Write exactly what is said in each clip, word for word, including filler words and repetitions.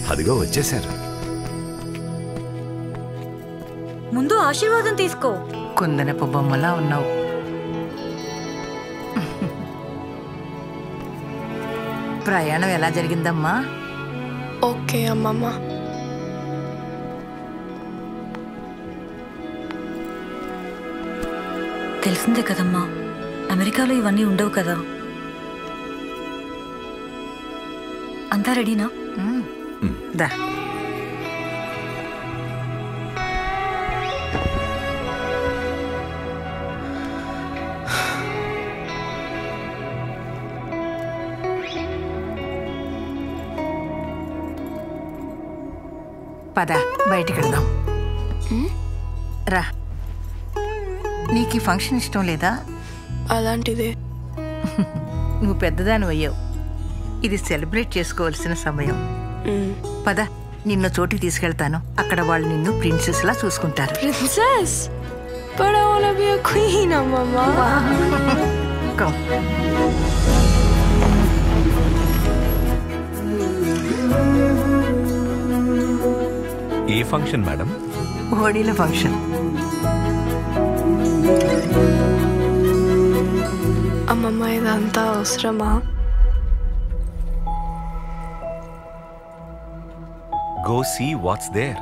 అదిగో వచ్చేశారు. ముందు ఆశీర్వాదం తీసుకో. కుందనపు బొమ్మలా ఉన్నావు. ప్రయాణం ఎలా జరిగిందమ్మా? ఓకే అమ్మమ్మ. తెలిసిందే కదమ్మా, అమెరికాలో ఇవన్నీ ఉండవు కదా. అంతా రెడీనా? దా. పద బయటికి వెళ్దాం. రా. నీకు ఈ ఫంక్షన్ ఇష్టం లేదా? అలాంటిదే. నువ్వు పెద్దదాని అయ్యావు. ఇది సెలబ్రేట్ చేసుకోవాల్సిన సమయం. పద, నిన్ను చోటికి తీసుకెళ్తాను. అక్కడ వాళ్ళు నిన్ను ప్రిన్సెస్ లా చూసుకుంటారు. Princess? But I want to be a queen, Mama. Come. ఏ ఫంక్షన్ మేడం? హోడీల ఫంక్షన్. అమ్మమ్మ, ఇదంతా అవసరమా? Go see what's there.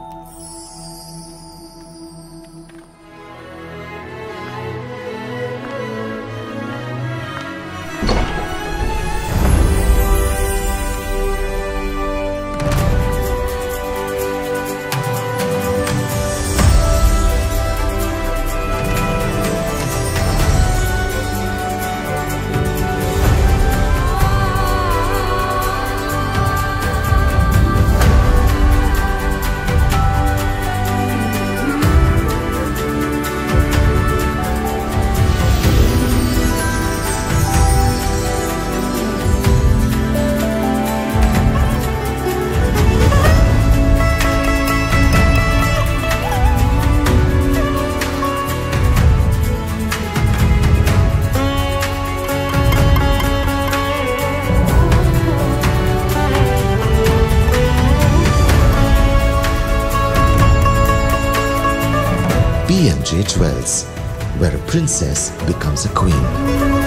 P M J Jewels, where a princess becomes a queen.